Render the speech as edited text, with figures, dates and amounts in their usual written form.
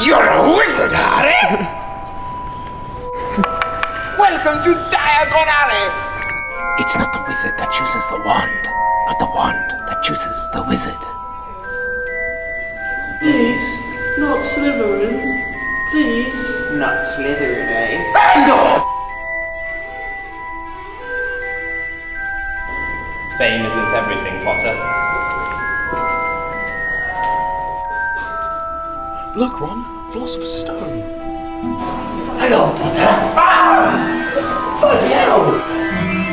You're a wizard, Harry! Welcome to Diagon Alley! It's not the wizard that chooses the wand, but the wand that chooses the wizard. Please, not Slytherin. Please. Not Slytherin, eh? Bangor! Fame isn't everything, Potter. Look, Ron, Philosopher's Stone. Hello, Potter. Ah! Bloody hell!